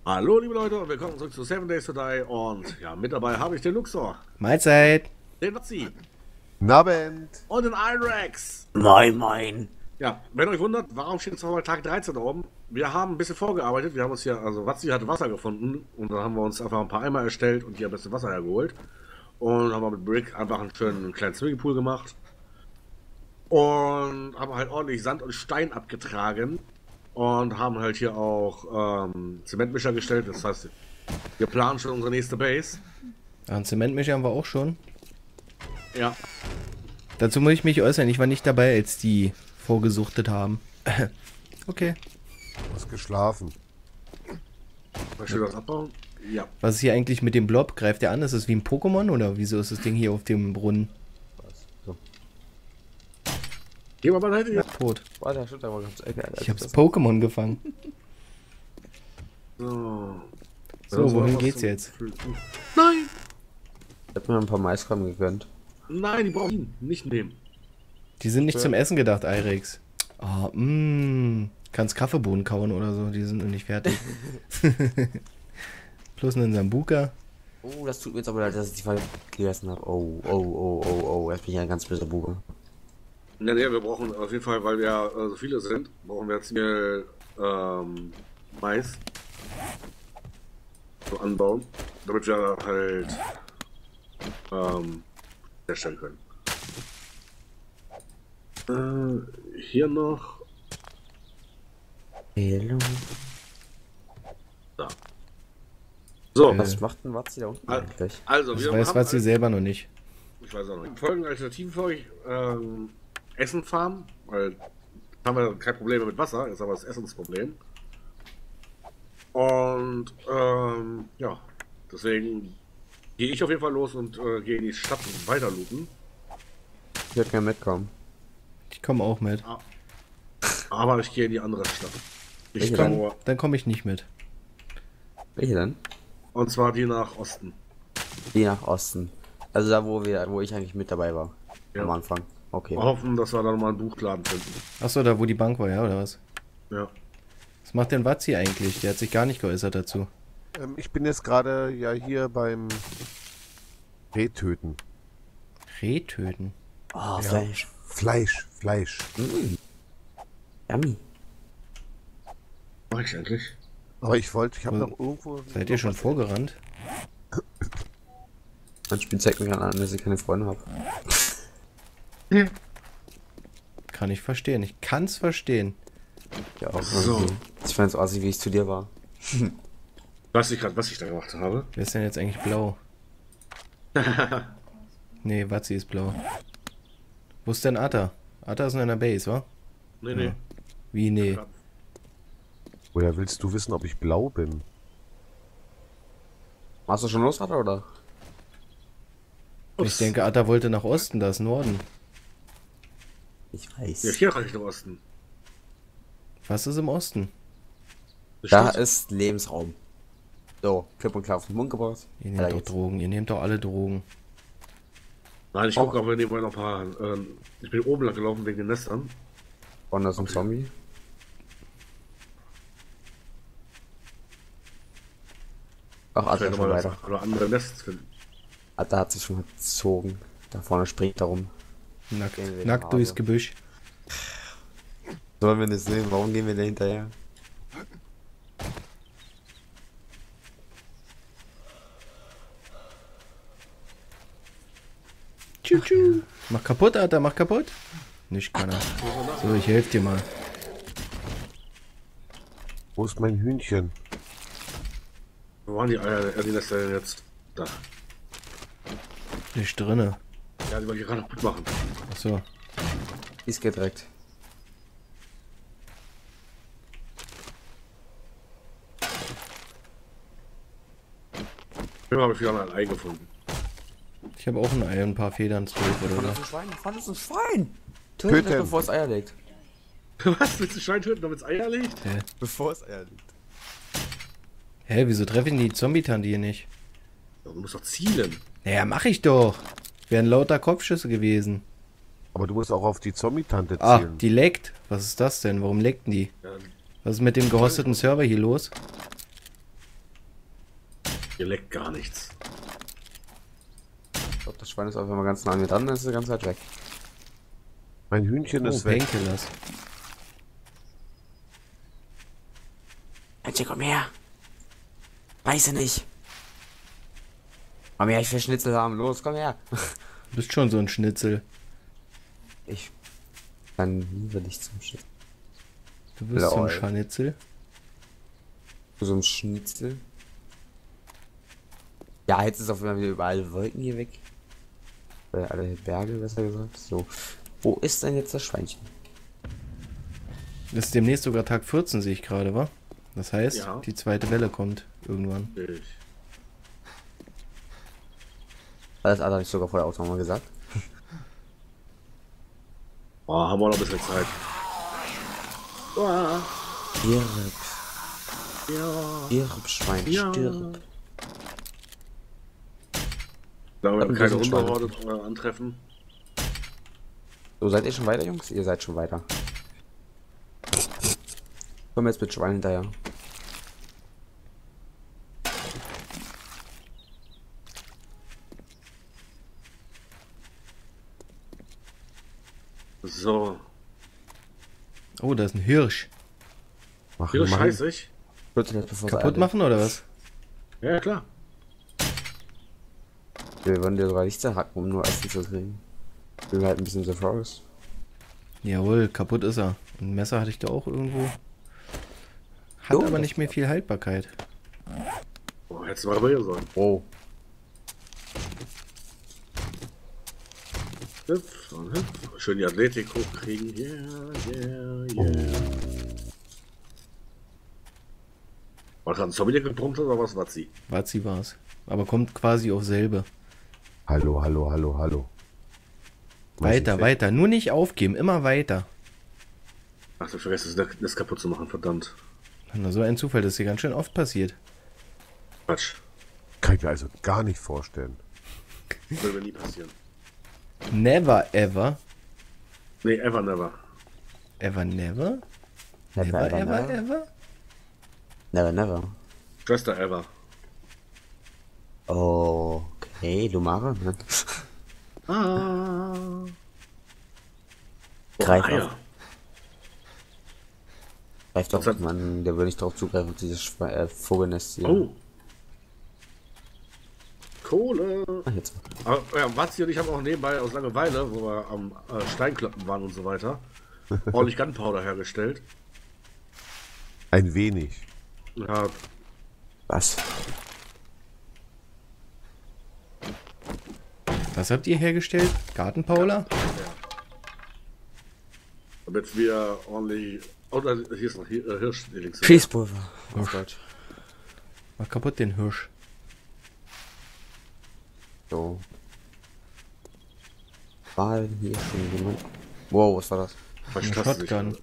Hallo liebe Leute und willkommen zurück zu 7 Days to Die und ja, mit dabei habe ich den Luxor, Mahlzeit. den Nazi Guten Abend. und den Irex. Moin, moin. Ja, wenn ihr euch wundert, warum steht jetzt nochmal Tag 13 da oben? Wir haben ein bisschen vorgearbeitet, wir haben uns hier, also Watzi hat Wasser gefunden und dann haben wir uns einfach ein paar Eimer erstellt und hier ein bisschen Wasser hergeholt und haben wir mit Brick einfach einen schönen kleinen Swimmingpool gemacht und haben halt ordentlich Sand und Stein abgetragen und haben halt hier auch Zementmischer gestellt, das heißt, wir planen schon unsere nächste Base. Einen Zementmischer haben wir auch schon. Ja. Dazu muss ich mich äußern. Ich war nicht dabei, als die vorgesuchtet haben. Okay. Du hast geschlafen. Möchtest du das abbauen? Ja. Was ist hier eigentlich mit dem Blob? Greift der an? Ist das wie ein Pokémon oder wieso ist das Ding hier auf dem Brunnen So. Geh mal beiseite hier. tot? Warte, stimmt, aber ganz Ich hab's Pokémon gefangen. So. So, wohin geht's jetzt? Nein! Ich hab mir ein paar Maiskolben gegönnt. Nein, die brauchen ihn nicht nehmen. Die sind nicht zum Essen gedacht, Irex. Oh, kannst Kaffeebohnen kauen oder so, die sind noch nicht fertig. Plus einen Sambuka. Oh, das tut mir jetzt aber leid, dass ich die Fall gegessen habe. Oh. Jetzt bin ich ein ganz böser Bube. Ja, nee, wir brauchen auf jeden Fall, weil wir so viele sind, brauchen wir jetzt hier Mais so anbauen, damit wir halt herstellen können. Hier noch. Hello. Da. So, Was macht denn Watzi da unten eigentlich? also Das wir weiß haben was sie selber noch nicht. ich weiß auch nicht. Folgende Alternativen für euch. Essen farmen, weil haben wir kein Problem mit Wasser, ist aber das Essensproblem. Und ja, deswegen gehe ich auf jeden Fall los und gehe in die Stadt und weiter looten. Ich würde gerne mitkommen. Ich komme auch mit. Aber ich gehe in die andere Stadt. Ich Welche komme, Dann komme ich nicht mit. Welche denn? und zwar die nach Osten. Die nach Osten. Also da, wo ich eigentlich mit dabei war. Ja. Am Anfang. Okay. Wir hoffen, dass wir dann mal einen Buchladen finden. Achso, da wo die Bank war, ja, oder was? Ja. Was macht denn Watzi eigentlich? Der hat sich gar nicht geäußert dazu. Ich bin jetzt gerade ja hier beim Rehtöten. Reh töten. Oh, Fleisch. Fleisch. Yummy. Mach ich eigentlich? Aber ich habe Wo- noch irgendwo... Seid ihr schon vorgerannt? Mein Spiel zeigt mir gerade an, dass ich keine Freunde habe. Kann ich verstehen. Ich kann's verstehen. Ja, auch So. irgendwie. Ich fand es assi, wie ich zu dir war. Weiß nicht gerade, was ich da gemacht habe. Wer ist denn jetzt eigentlich blau? Nee, Watzi ist blau. Wo ist denn Atta? Atta ist in einer Base, wa? Nee, nee. Ja. Wie, nee. Woher willst du wissen, ob ich blau bin? Machst du schon los, oder? Ich denke, Atta wollte nach Osten, da ist Norden. Ich weiß. Ja, hier kann ich nach Osten. Was ist im Osten? Da ist Lebensraum. So, klipp und klar auf den Mund gebracht. Ihr nehmt Weiter doch geht's. Drogen, ihr nehmt doch alle Drogen. Nein, ich gucke, aber nebenbei noch ein paar. Ich bin oben lang gelaufen wegen den Nestern. Und das ist ein Zombie. Ach, Ich Alter, werde schon mal weiter. oder andere Nests finden. Alter hat sich schon gezogen. Da vorne springt er rum. Nackt, Gehen wir nackt nach durchs Hause. Gebüsch. Sollen wir nicht sehen? Warum gehen wir da hinterher? Mach kaputt, Atta, mach kaputt. Nicht kann er. So, ich helfe dir mal. Wo ist mein Hühnchen? Wo waren die Eier, die Nester denn jetzt? Da. Nicht drinne. Ja, die wollte ich gerade kaputt machen. Achso. Die ist gedreckt. Ich habe wieder ein Ei gefunden. Ich habe auch ein Ei und ein paar Federn, 12 oder Fand so. das ein Schwein? Fand das ein Schwein? Tötet es, bevor es Eier legt. Was? Willst du Schwein töten, damit es Eier legt? Bevor es Eier legt. Hä, wieso treffe ich denn die Zombie-Tante hier nicht? Ja, du musst doch zielen. Naja, mach ich doch. Wären lauter Kopfschüsse gewesen. Aber du musst auch auf die Zombie-Tante Ah, zielen. die leckt. Was ist das denn? Warum leckten die? Ja, Was ist mit dem gehosteten Server hier los? Hier leckt gar nichts. Ich glaube, das Schwein ist auch, wenn man ganz nah an mir dran ist, die ganze Zeit weg. Mein Hühnchen Oh, ist weg. Painkillers. Mensch, komm her! Weiß er nicht! Komm her, ich will Schnitzel haben, los, komm her! Du bist schon so ein Schnitzel. Ich kann nie will ich zum Schnitzel. Du bist so ein Lol. Scharnitzel. So ein Schnitzel. Ja, jetzt ist auf einmal wieder überall Wolken hier weg. Alle Berge, besser gesagt. So. Wo ist denn jetzt das Schweinchen? Das ist demnächst sogar Tag 14, sehe ich gerade, wa? Das heißt, Ja. die zweite Welle kommt irgendwann. Ich. Das hat er nicht sogar vorher auch nochmal gesagt. Oh, haben wir noch ein bisschen Zeit. Oh, Stirb, ja. stirb, Schwein, Ja. stirb. Da wir Hat ein keine bisschen Hunde antreffen. So, seid ihr schon weiter, Jungs? Ihr seid schon weiter. Kommen wir jetzt mit Schwein hinterher. So. Oh, da ist ein Hirsch. Mach Hier ihn mal. scheiße ich. Bitte nicht, bevor Kaputt machen oder was? Ja, klar. Wir wollen dir sogar nicht zerhacken, um nur Essen zu kriegen. Wir sind halt ein bisschen The Forest. Jawohl, kaputt ist er. Ein Messer hatte ich da auch irgendwo. Hat Jo, aber das- nicht mehr viel Haltbarkeit. Oh, hättest du mal bei ihr sollen. Oh. Hüpf und hüpf. Schön die Athletik hochkriegen. Yeah. War gerade ein Zombie, der gebrummt hat, oder was war sie? Wazi war's. Aber kommt quasi auf selbe. Hallo, hallo, hallo, hallo. Weiter, weiter. Nur nicht aufgeben, immer weiter. Ach, ich vergesse das kaputt zu machen, verdammt. Na, so ein Zufall, das ist hier ganz schön oft passiert. Quatsch. Kann ich mir also gar nicht vorstellen. Würde mir nie passieren. Never ever. Nee, ever never. Ever never? Never, Ever ever ever? Never, never. Schwester ever. Okay, du Mare. Ne? Ah. Greif Eier. auf. Greif doch, Was hat- Mann, der will nicht drauf zugreifen, auf dieses Vogelnest hier. Oh. Kohle. Ach, jetzt. Aber ja, Watzi und ich haben auch nebenbei aus Langeweile, wo wir am Steinkloppen waren und so weiter, ordentlich Gunpowder hergestellt. Ein wenig. Ja, Was? Was habt ihr hergestellt? Gartenpaula? damit wir ordentlich. Oh, da, hier ist noch Hirsch. Schießpulver. Auf Deutsch. Mach kaputt den Hirsch. So. War hier schon jemand? Wow, was war das? Eine Shotgun.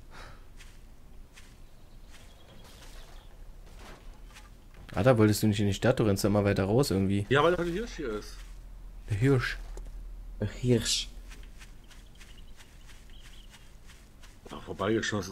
Da wolltest du nicht in die Stadt, du rennst immer weiter raus irgendwie. Ja, weil da der Hirsch hier ist. Der Hirsch. Hirsch. Ja, vorbeigeschossen.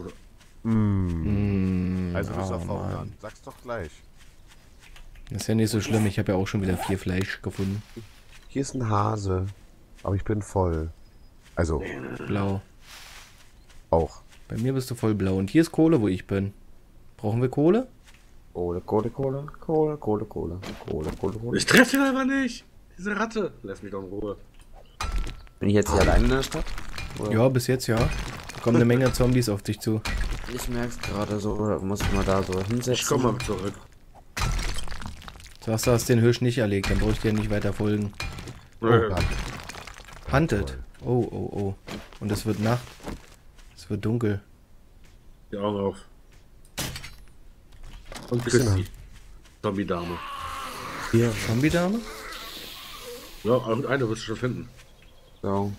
Also bist du oh auf Mann. Verhungern. Sag's doch gleich. Das ist ja nicht so schlimm, ich habe ja auch schon wieder 4 Fleisch gefunden. Hier ist ein Hase. Aber ich bin voll. Also, Blau. auch. Bei mir bist du voll blau. Und hier ist Kohle, wo ich bin. Brauchen wir Kohle? Kohle, Kohle, Kohle, Kohle, Kohle, Kohle, Kohle, Kohle, Kohle. Ich treffe ihn einfach nicht. Diese Ratte. Lass mich doch in Ruhe. Bin ich jetzt hier allein in der Stadt? Oder? Ja, bis jetzt ja. Da kommen eine Menge Zombies auf dich zu. Ich merk's gerade so, oder muss ich mal da so hinsetzen? Ich komm mal zurück. Sagst du, hast den Hirsch nicht erlegt, dann brauche ich dir nicht weiter folgen. Oh, Äh, Gott. Hunted. Oh, oh, oh. Und es wird Nacht. Es wird dunkel. die Augen auf. Und Bisschen küss sie. Zombie-Dame. Hier. Zombie-Dame? Ja, und eine wirst du schon finden. So.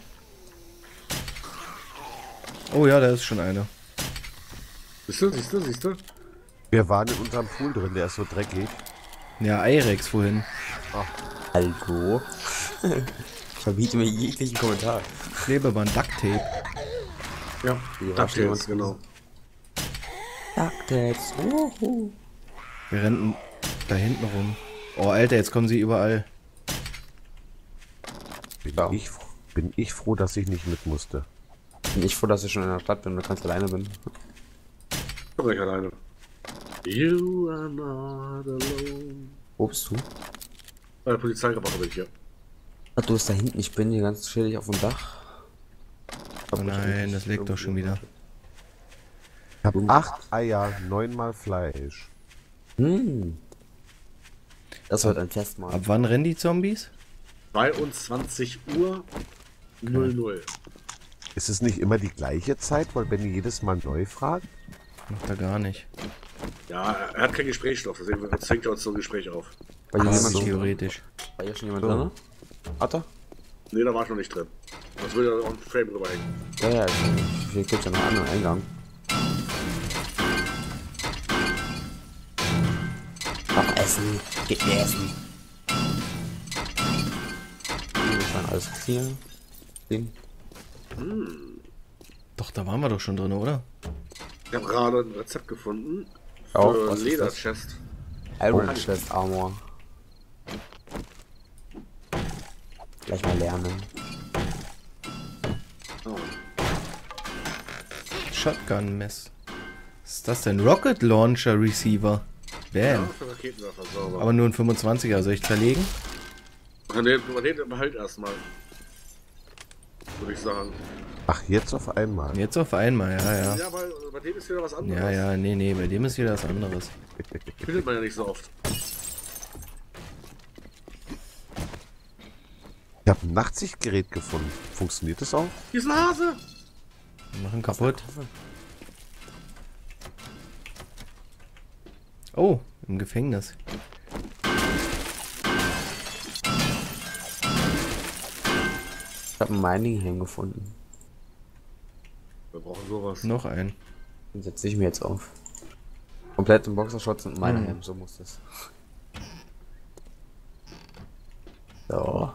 Oh ja, da ist schon eine. Siehst du, siehst du, siehst du? Wir waren in unserem Pool drin, der ist so dreckig. Ja, Irex vorhin. Hallo? Verbiete mir jeglichen Kommentar. Klebeband, Ducktape. Ja, Hier war das schon ist jemand. genau. Ducktails. Wir rennen da hinten rum. Oh, Alter, jetzt kommen sie überall. Ja. Bin ich froh, dass ich nicht mit musste. Bin ich froh, dass ich schon in der Stadt bin und ganz alleine bin. Ich bin nicht alleine. You are not alone. Wo bist du? Bei der Polizeiwache bin ich hier. Ach, du bist da hinten. Ich bin hier ganz chillig auf dem Dach. Oh nein, das legt doch schon wieder. Ich habe 8 Eier, 9 mal Fleisch. Das wird ein Festmahl. Ab wann rennen die Zombies? 22 Uhr 00. Ist es nicht immer die gleiche Zeit, weil Benny jedes Mal neu fragt? Macht er gar nicht. Ja, er hat kein Gesprächsstoff, deswegen zwingt er uns so ein Gespräch auf. War hier, Das jemand ist schon, theoretisch. war hier schon jemand drin? Hat er? Ne, da war ich noch nicht drin. Das würde ja auch ein Frame rüberhängen. Ja, ja, hier gibt ja noch einen anderen Eingang. Noch essen. Gib mir Essen. Hier kann alles clear. Clean. Doch, da waren wir doch schon drin, oder? Ich habe gerade ein Rezept gefunden Oh, für was ist Lederchest. Iron Chest Armor. Gleich mal lernen. Oh. Shotgun-Mess. Was ist das denn? Rocket Launcher Receiver. Ja, Bam. für Raketenwerfer sauber. Aber nur ein 25er. Soll ich zerlegen? Man den behält erstmal. Würde ich sagen. Ach, jetzt auf einmal. Jetzt auf einmal, ja. Ja, weil bei dem ist wieder was anderes. Ja, nee, bei dem ist wieder was anderes. Findet man ja nicht so oft. Ich habe ein Nachtsichtgerät gefunden. Funktioniert das auch? Hier ist ein Hase! Wir machen kaputt. Oh, im Gefängnis. Ich habe einen Mining Helm gefunden. Wir brauchen sowas. Noch ein. Den setze ich mir jetzt auf. Komplett im Boxershorts und Mining Helm, so muss das. So.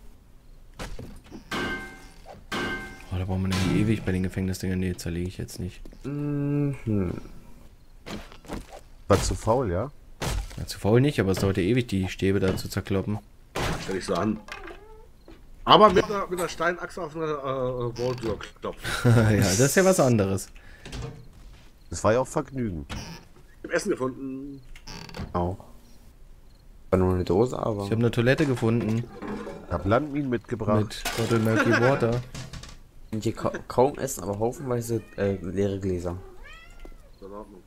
Oh, da brauchen wir nicht ewig bei den Gefängnisdingern. Nee, zerlege ich jetzt nicht. War zu faul, ja? Ja, zu faul nicht, aber es dauert ja ewig, die Stäbe da zu zerkloppen. Stell ich so an. Aber mit einer Steinachse auf einer Walltür klopfen. Ja, das ist ja was anderes. Das war ja auch Vergnügen. Ich hab Essen gefunden. Auch. War nur eine Dose, aber. Ich habe eine Toilette gefunden Ich habe Landminen mitgebracht. mit Bottle Milky Water. Und hier kaum essen, aber haufenweise leere Gläser. In Ordnung.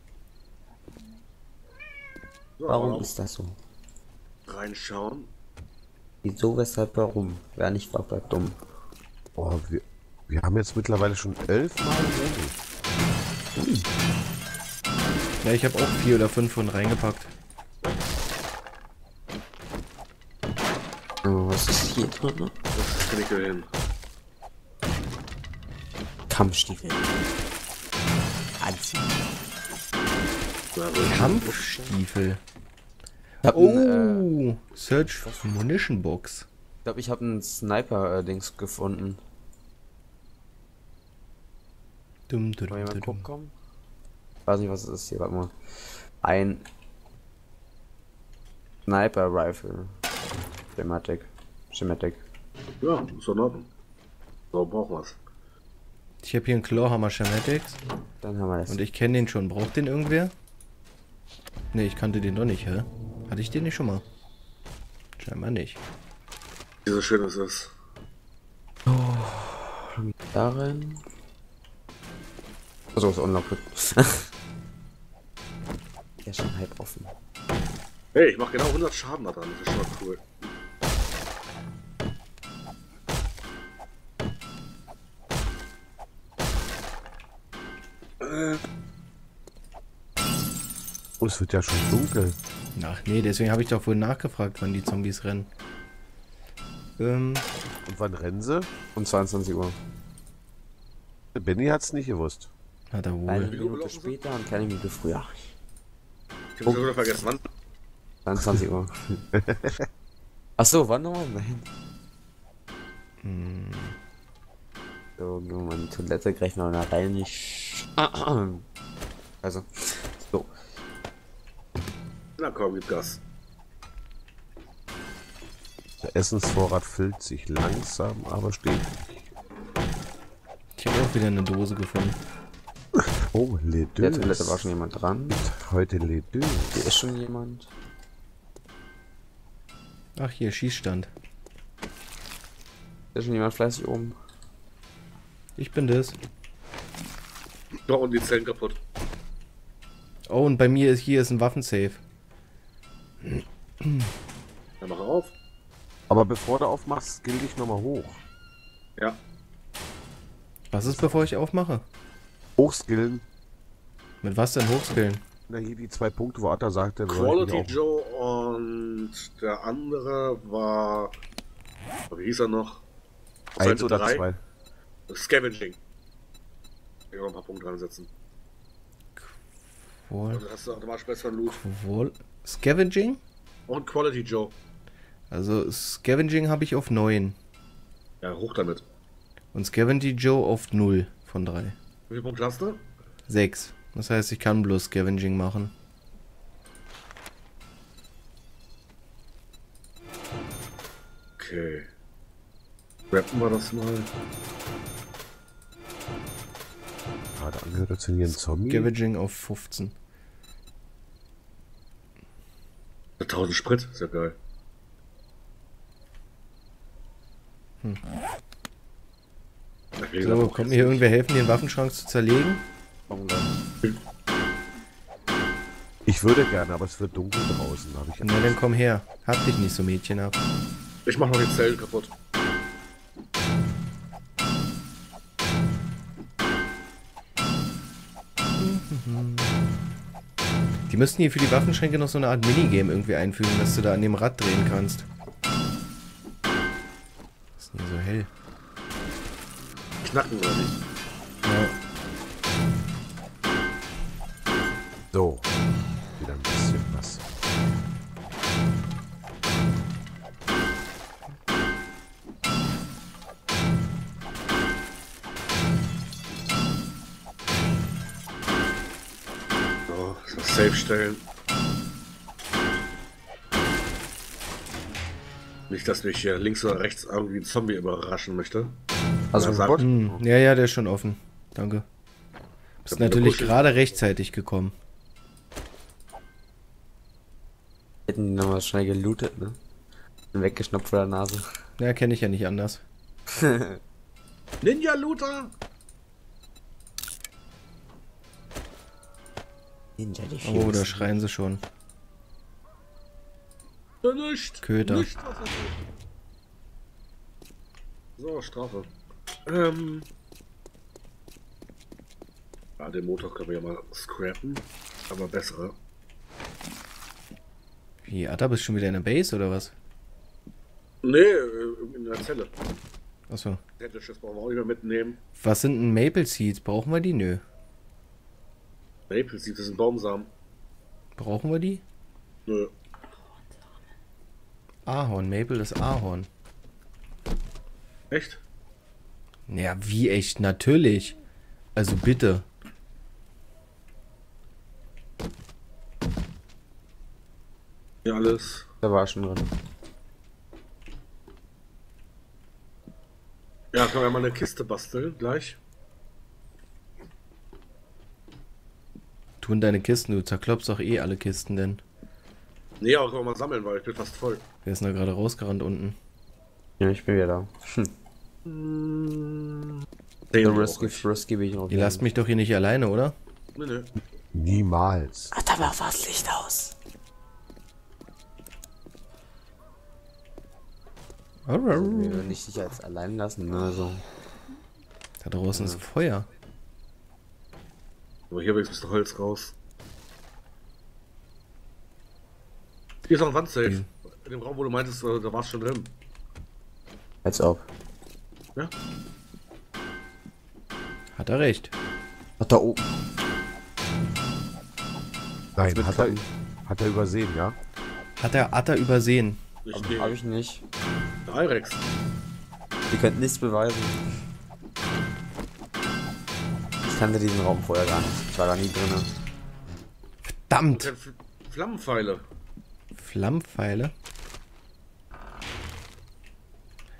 So, Warum aber ist das so? reinschauen. Wieso, weshalb, warum? Wer nicht fragt, bleibt dumm. Oh, wir haben jetzt mittlerweile schon 11 Mal Honig. Ja, ich habe auch 4 oder 5 von reingepackt. Oh, was ist hier drin? Das kann ich hin. Kampfstiefel. Anziehen. Ja, so. Kampfstiefel. Ich hab Oh, Search Munition Box. ich glaube, ich habe einen Sniper-Dings gefunden. Dum, dum, Wollen wir mal dum, dum. gucken? Weiß nicht, was es ist hier. Warte mal. Ein Sniper-Rifle. Schematic. Ja, ist in Ordnung. So brauchen wir's. Ich habe hier einen Clawhammer Schematics Dann haben wir das. und ich kenne den schon. Braucht den irgendwer? Ne, ich kannte den doch nicht, hä? Hatte ich den nicht schon mal? Scheinbar nicht. Wie so schön ist es. Darin. Achso, ist unlocked. Der ist schon halb offen. Hey, ich mach genau 100 Schaden da dran. Das ist schon mal cool. Oh, es wird ja schon dunkel. Ach nee, deswegen habe ich doch wohl nachgefragt, wann die Zombies rennen. Und wann rennen sie? Um 22 Uhr. Benny hat's nicht gewusst. Hat er Eine wohl. Minute später und keine Minute früher. Ich hab sogar vergessen, wann. 22 Uhr. Achso, wann nochmal? Nein. So, gehen wir mal in die Toilette, gleich mal rein. Also, so. Na komm, gib Gas. Der Essensvorrat füllt sich langsam, aber stetig. Ich habe auch wieder eine Dose gefunden. Oh, Les Der Deux. Toilette war schon jemand dran. Heute Les Deux. Hier ist schon jemand. Ach, hier, Schießstand. Hier ist schon jemand fleißig oben. Ich bin das. Ja, und die Zellen kaputt. Oh, und bei mir ist hier ist ein Waffensafe. Dann mach auf. Aber bevor du aufmachst, skill dich nochmal hoch. Ja. Was ist, bevor ich aufmache? Hochskillen. Mit was denn hochskillen? Na, hier die 2 Punkte, wo Atta sagte, Quality Joe und der andere war. Wie hieß er noch? 1 oder 3. 2. Scavenging. Ich kann noch ein paar Punkte dran setzen. Qual Also hast du automatisch besseren Loot. Scavenging? Und Quality Joe. Also Scavenging habe ich auf 9. Ja, hoch damit. Und Scavenging Joe auf 0 von 3. Wie viele Punkte hast du? 6. Das heißt, ich kann bloß Scavenging machen. Okay. Rappen wir das mal. Gerade angehört, als wenn hier ein Zombie. Scavenging auf 15. 1000 Sprit, ist ja geil. So, kommt mir hier irgendwer helfen, den Waffenschrank zu zerlegen? Warum dann? Ich würde gerne, aber es wird dunkel draußen. Habe ich Na dann komm her. Hab dich nicht so Mädchen ab. Ich mach noch die Zellen kaputt. Die müssten hier für die Waffenschränke noch so eine Art Minigame irgendwie einfügen, dass du da an dem Rad drehen kannst. Was ist denn hier so hell? Knacken oder nicht? Ja. So. Wieder ein bisschen was. So, das Safe stellen. Nicht, dass mich hier links oder rechts irgendwie ein Zombie überraschen möchte. Also Ja, kaputt? Ja, ja, der ist schon offen. Danke. Bist natürlich gerade rechtzeitig gekommen. Hätten die nochmal schnell gelootet, ne? Und weggeschnappt vor der Nase. Ja, kenne ich ja nicht anders. Ninja Looter! Ninja die Oh, da schreien sie schon. Nicht! Köter. Nicht, was er tut. So, Strafe. Ja, den Motor können wir ja mal scrappen. Aber bessere. Wie, Atta, bist du schon wieder in der Base oder was? Nee, in der Zelle. Achso. Händisches brauchen wir auch nicht mehr mitnehmen. Was sind denn Maple Seeds? Brauchen wir die? Nö. Maple Seed, das sind Baumsamen. Brauchen wir die? Nö. Ahorn. Maple ist Ahorn. Echt? Ja, wie echt? Natürlich. Also bitte. Ja, alles. Da war schon drin. Ja, können wir mal eine Kiste basteln, gleich. Tu in deine Kisten, du zerklopfst doch eh alle Kisten, denn. Nee, aber können wir mal sammeln, weil ich bin fast voll. Wer ist denn da gerade rausgerannt unten? Ja, ich bin wieder da. Den So brauch risky, ich. frisky bin ich noch. Ihr lasst mich doch hier nicht alleine, oder? Nee, nee. Niemals. Ach, da war das Licht aus. Wir würden nicht dich als allein lassen, ne? Also. Da draußen ist Feuer. Aber hier wenigstens Holz raus. Hier ist noch ein Wandsafe. Hier. In dem Raum, wo du meintest, da war es schon drin. Als ob. Ja? Hat er recht. Ach, da oben. Nein, mit hat er übersehen, ja? Hat er Atta übersehen? Hab ich nicht. Der Irex. Ihr könnt nichts beweisen. Ich kannte diesen Raum vorher gar nicht. Ich war da nie drin. Verdammt! Flammenpfeile. Flammpfeile?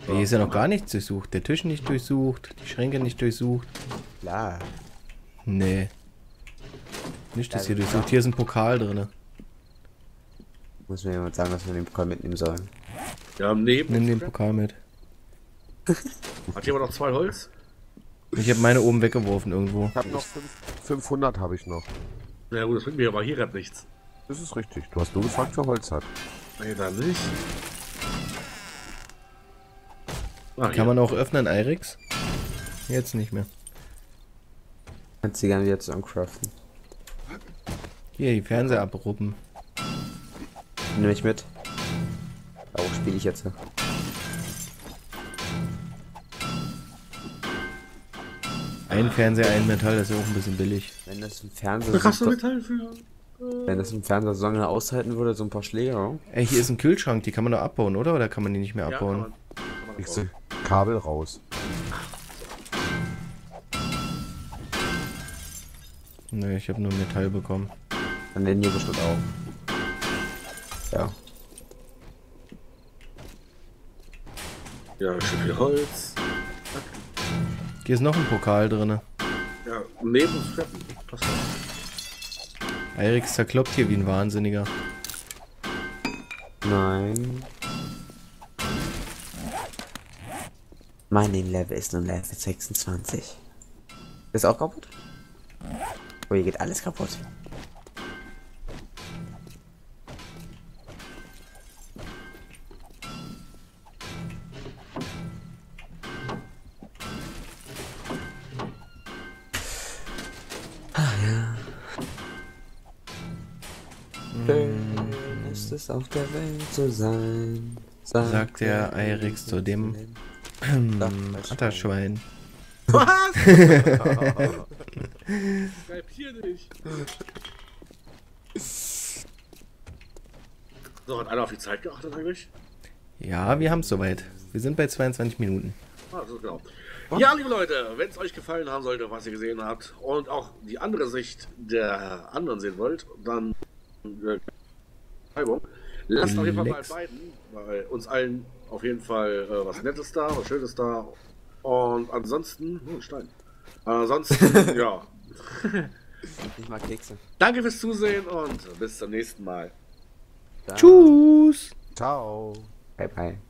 Ja, hier ist ja noch gar nichts durchsucht. Der Tisch nicht durchsucht, die Schränke nicht durchsucht. Klar. Nee. Nicht das hier durchsucht. Hier ist ein Pokal drin. Muss mir jemand sagen, dass wir den Pokal mitnehmen sollen. Ja, neben. Nimm den Pokal mit. Hat jemand noch 2 Holz? Ich habe meine oben weggeworfen irgendwo. Ich habe noch 500 habe ich noch. Ja gut, das bringt mir aber hier gerade nichts. Das ist richtig. Du hast nur gefragt, wer Holz hat. Nee, dann nicht. Ah, Kann man auch öffnen, Irix? Jetzt nicht mehr. Kannst du gerne wieder zusammencraften. Hier, die Fernseher abruppen. Nehme ich mit. Auch spiele ich jetzt. Ein Fernseher, ein Metall, das ist ja auch ein bisschen billig. Wenn das im Fernseher Hast du Metall für? wenn das im Fernseher so lange aushalten würde, so ein paar Schläge. Oh? Ey, hier ist ein Kühlschrank, die kann man doch abbauen, oder? Oder kann man die nicht mehr Ja, abbauen? kann man Ich abbauen. sehe Kabel raus. Ne, ich habe nur Metall bekommen. Dann den hier bestimmt auch. Ja. Ja, schön viel Holz. Hier ist noch ein Pokal drin. Ja, neben uns Treppen. Passt schon. Irix zerkloppt hier wie ein Wahnsinniger. Nein. Mein Level ist nun Level 26. Ist auch kaputt? Oh, hier geht alles kaputt. Ah ja. Schön ist es auf der Welt zu sein. Sagt der Irix zu dem Atterschwein. Was? Hier nicht. So, hat einer auf die Zeit geachtet eigentlich? Ja, wir haben es soweit. Wir sind bei 22 Minuten. Ah, das ist genau. Ja, liebe Leute, wenn es euch gefallen haben sollte, was ihr gesehen habt und auch die andere Sicht der anderen sehen wollt, dann lasst auf jeden Fall bei Lex. beiden, bei uns allen auf jeden Fall was Nettes da, was Schönes da. Und ansonsten, Stein. Ansonsten, ja. Ich mag Kekse. Danke fürs Zusehen und bis zum nächsten Mal. Ciao. Tschüss! Ciao. Bye bye.